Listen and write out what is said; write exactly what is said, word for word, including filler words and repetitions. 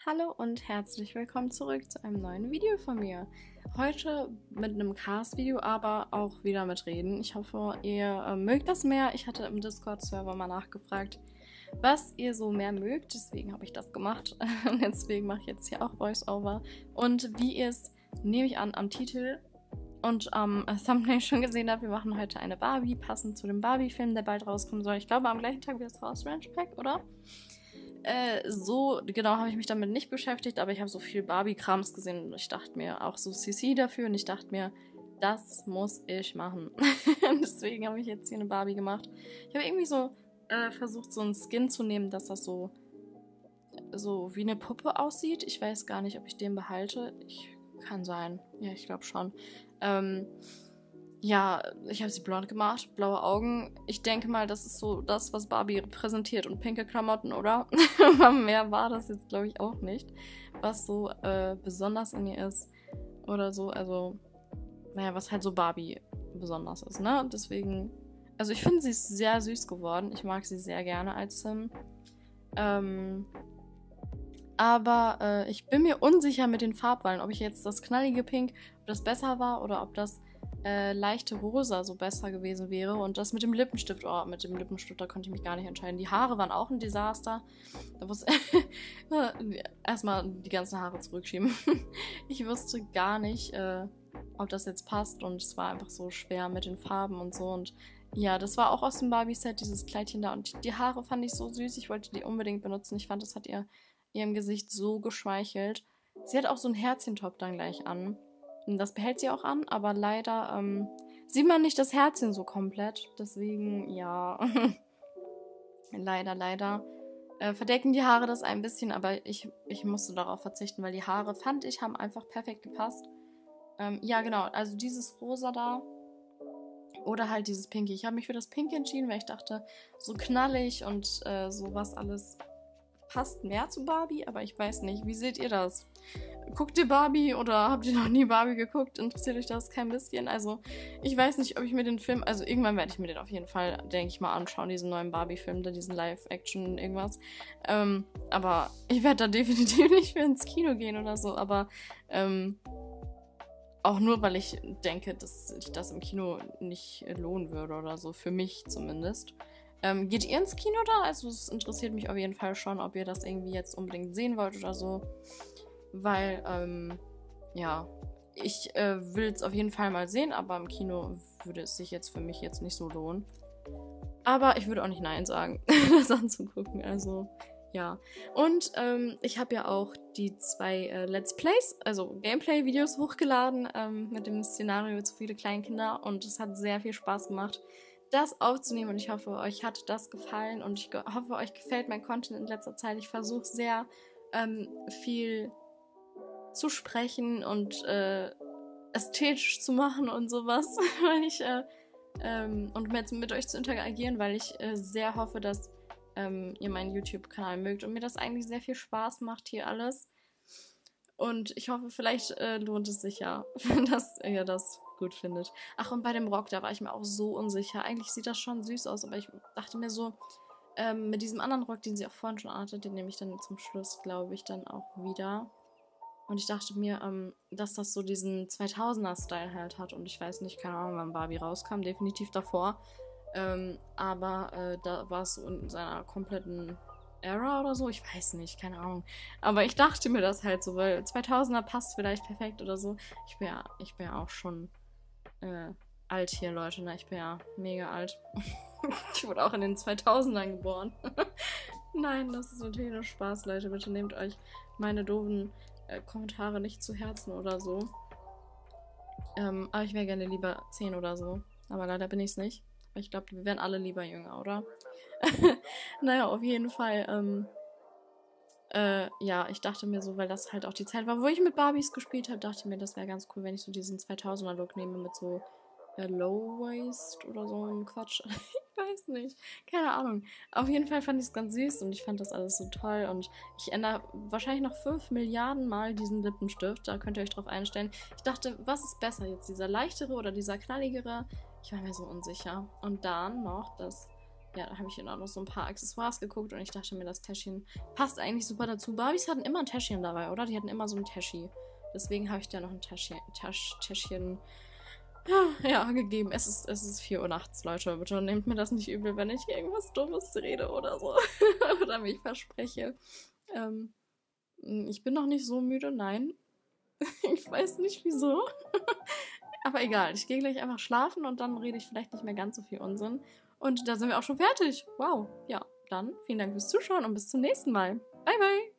Hallo und herzlich willkommen zurück zu einem neuen Video von mir. Heute mit einem Cast-Video, aber auch wieder mit Reden. Ich hoffe, ihr äh, mögt das mehr. Ich hatte im Discord-Server mal nachgefragt, was ihr so mehr mögt. Deswegen habe ich das gemacht. Deswegen mache ich jetzt hier auch Voice-Over. Und wie ihr es, nehme ich an, am Titel und am ähm, Thumbnail schon gesehen habt, wir machen heute eine Barbie, passend zu dem Barbie-Film, der bald rauskommen soll. Ich glaube, am gleichen Tag wie das House Ranch Pack, oder? Äh, so genau habe ich mich damit nicht beschäftigt, aber ich habe so viel Barbie-Krams gesehen und ich dachte mir, auch so C C dafür, und ich dachte mir, das muss ich machen. Deswegen habe ich jetzt hier eine Barbie gemacht. Ich habe irgendwie so äh, versucht, so einen Skin zu nehmen, dass das so, so wie eine Puppe aussieht. Ich weiß gar nicht, ob ich den behalte. Ich, kann sein. Ja, ich glaube schon. Ähm... Ja, ich habe sie blond gemacht, blaue Augen. Ich denke mal, das ist so das, was Barbie repräsentiert. Und pinke Klamotten, oder? Mehr war das jetzt, glaube ich, auch nicht. Was so äh, besonders in ihr ist. Oder so, also, naja, was halt so Barbie besonders ist, ne? Deswegen, also ich finde, sie ist sehr süß geworden. Ich mag sie sehr gerne als Sim. Ähm, aber äh, ich bin mir unsicher mit den Farbwahlen, ob ich jetzt das knallige Pink, ob das besser war oder ob das Äh, leichte Rosa so besser gewesen wäre. Und das mit dem Lippenstift, oh, mit dem Lippenstift, da konnte ich mich gar nicht entscheiden. Die Haare waren auch ein Desaster. Da wusste erstmal die ganzen Haare zurückschieben. Ich wusste gar nicht, äh, ob das jetzt passt, und es war einfach so schwer mit den Farben und so. Und ja, das war auch aus dem Barbie-Set, dieses Kleidchen da. Und die Haare fand ich so süß, ich wollte die unbedingt benutzen. Ich fand, das hat ihr ihrem Gesicht so geschmeichelt. Sie hat auch so einen Herzchentop dann gleich an. Das behält sie auch an, aber leider ähm, sieht man nicht das Herzchen so komplett. Deswegen, ja, leider, leider äh, verdecken die Haare das ein bisschen, aber ich, ich musste darauf verzichten, weil die Haare, fand ich, haben einfach perfekt gepasst. Ähm, ja, genau, also dieses Rosa da oder halt dieses Pinky. Ich habe mich für das Pink entschieden, weil ich dachte, so knallig und äh, sowas alles passt mehr zu Barbie, aber ich weiß nicht. Wie seht ihr das? Guckt ihr Barbie oder habt ihr noch nie Barbie geguckt? Interessiert euch das kein bisschen? Also, ich weiß nicht, ob ich mir den Film, also irgendwann werde ich mir den auf jeden Fall, denke ich mal, anschauen, diesen neuen Barbie-Film, diesen Live-Action irgendwas. Ähm, aber ich werde da definitiv nicht mehr ins Kino gehen oder so, aber ähm, auch nur, weil ich denke, dass sich das im Kino nicht lohnen würde oder so, für mich zumindest. Ähm, geht ihr ins Kino da? Also es interessiert mich auf jeden Fall schon, ob ihr das irgendwie jetzt unbedingt sehen wollt oder so. Weil, ähm, ja, ich äh, will es auf jeden Fall mal sehen, aber im Kino würde es sich jetzt für mich jetzt nicht so lohnen. Aber ich würde auch nicht Nein sagen, das anzugucken, also, ja. Und ähm, ich habe ja auch die zwei äh, Let's Plays, also Gameplay-Videos hochgeladen ähm, mit dem Szenario zu viele Kleinkinder, und es hat sehr viel Spaß gemacht, das aufzunehmen, und ich hoffe, euch hat das gefallen und ich hoffe, euch gefällt mein Content in letzter Zeit. Ich versuche sehr ähm, viel zu sprechen und äh, ästhetisch zu machen und sowas, weil ich äh, ähm, und mit, mit euch zu interagieren, weil ich äh, sehr hoffe, dass ähm, ihr meinen YouTube-Kanal mögt und mir das eigentlich sehr viel Spaß macht hier alles. Und ich hoffe, vielleicht äh, lohnt es sich ja, dass ihr das gut findet. Ach, und bei dem Rock, da war ich mir auch so unsicher. Eigentlich sieht das schon süß aus, aber ich dachte mir so, ähm, mit diesem anderen Rock, den sie auch vorhin schon hatte, den nehme ich dann zum Schluss, glaube ich, dann auch wieder. Und ich dachte mir, ähm, dass das so diesen zweitausender-Style halt hat. Und ich weiß nicht, keine Ahnung, wann Barbie rauskam, definitiv davor. Ähm, aber äh, da war es so in seiner kompletten Era oder so, ich weiß nicht, keine Ahnung. Aber ich dachte mir das halt so, weil zweitausender passt vielleicht perfekt oder so. Ich bin ja, ich bin ja auch schon äh, alt hier, Leute, ne? Ich bin ja mega alt. Ich wurde auch in den zweitausendern geboren. Nein, das ist natürlich nur Spaß, Leute. Bitte nehmt euch meine doofen äh, Kommentare nicht zu Herzen oder so. Ähm, aber ich wäre gerne lieber zehn oder so. Aber leider bin ich es nicht. Ich glaube, wir wären alle lieber jünger, oder? Naja, auf jeden Fall, ähm, äh, ja, ich dachte mir so, weil das halt auch die Zeit war, wo ich mit Barbies gespielt habe, dachte ich mir, das wäre ganz cool, wenn ich so diesen zweitausender-Look nehme mit so äh, Low-Waist oder so ein Quatsch. Ich weiß nicht. Keine Ahnung. Auf jeden Fall fand ich es ganz süß und ich fand das alles so toll, und ich ändere wahrscheinlich noch fünf Milliarden Mal diesen Lippenstift. Da könnt ihr euch drauf einstellen. Ich dachte, was ist besser jetzt, dieser leichtere oder dieser knalligere? Ich war mir so unsicher. Und dann noch das ja, da habe ich dann auch noch so ein paar Accessoires geguckt und ich dachte mir, das Täschchen passt eigentlich super dazu. Barbies hatten immer ein Täschchen dabei, oder? Die hatten immer so ein Täschi. Deswegen habe ich da noch ein Täschchen, Tasch, Täschchen ja, gegeben. Es ist, es ist vier Uhr nachts, Leute. Bitte nehmt mir das nicht übel, wenn ich irgendwas Dummes rede oder so. Oder mich verspreche. Ähm, ich bin noch nicht so müde, nein. Ich weiß nicht wieso. Aber egal, ich gehe gleich einfach schlafen und dann rede ich vielleicht nicht mehr ganz so viel Unsinn. Und da sind wir auch schon fertig. Wow. Ja, dann vielen Dank fürs Zuschauen und bis zum nächsten Mal. Bye, bye.